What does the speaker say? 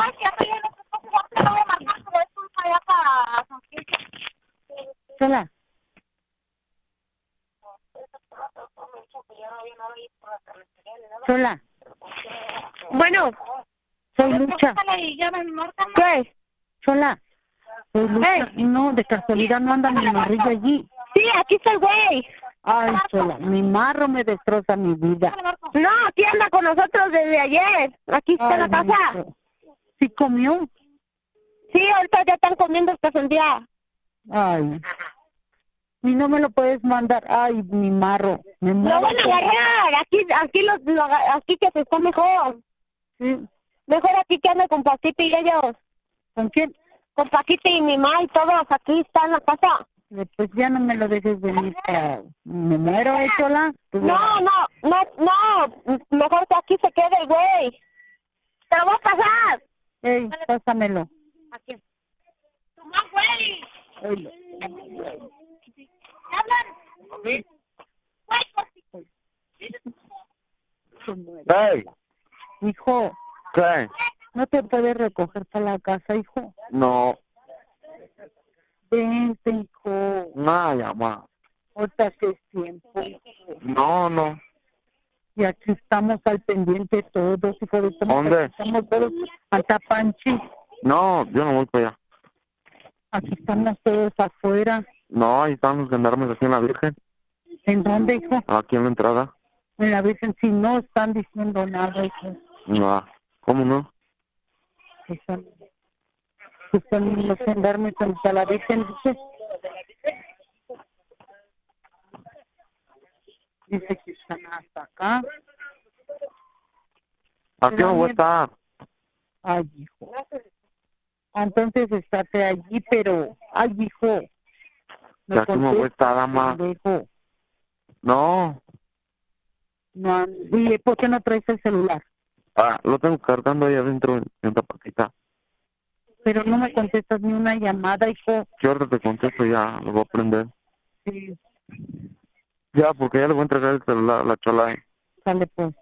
es que ya estoy en otro cosa, ya te lo voy a marcar, pero esto es allá para San Francisco. Sola. Sola. Bueno, Soy Lucha. ¿qué? Sola. Soy Lucha. No, de casualidad no anda mi morrillo allí. Sí, aquí está el güey. Ay, Sola, mi marro me destroza mi vida. No, aquí anda con nosotros desde ayer. Aquí está en la casa. Mijo. ¿Sí comió? Sí, ahorita ya están comiendo hasta el día. Ay. Y no me lo puedes mandar. Ay, mi marro. Me Lo muero. van a agarrar. Aquí que se está mejor. Sí. Mejor aquí que ande con Paquita y ellos. ¿Con quién? Con Paquita y mi mamá y todos. Aquí está en la casa. Pues ya no me lo dejes venir para... ¿Me muero, Sola? No. Mejor que aquí se quede el güey. Te lo voy a pasar. Ey, pásamelo. Aquí. ¡Toma, güey! Oye. ¿Hablan? ¿Sí? Hey, Hijo, ¿qué? ¿no te puedes recoger para la casa, hijo? No, Vente, hijo. nada, llama. Ahorita que es tiempo, hijo. No. Y aquí estamos al pendiente todos, hijo de tu madre. ¿Dónde? Estamos todos hasta Panchi. No, yo no voy para allá. Aquí estamos todos afuera. No, ahí están los gendarmes aquí en la Virgen. ¿En dónde, hijo? Aquí en la entrada. En la Virgen, si no están diciendo nada, hijo. No, ¿cómo no? Están los gendarmes a la Virgen, dice. Dice que están hasta acá. Aquí no voy a estar. Ay, hijo. Entonces estate allí, pero... Ay, hijo. Que aquí no voy a estar, dama. Pendejo. No. No, dile, ¿por qué no traes el celular? Lo tengo cargando ahí adentro en la paquita. Pero no me contestas ni una llamada, hijo. Que ahorita te contesto ya, lo voy a prender. Sí, Ya, porque ya le voy a entregar el celular a la chola. sale pues.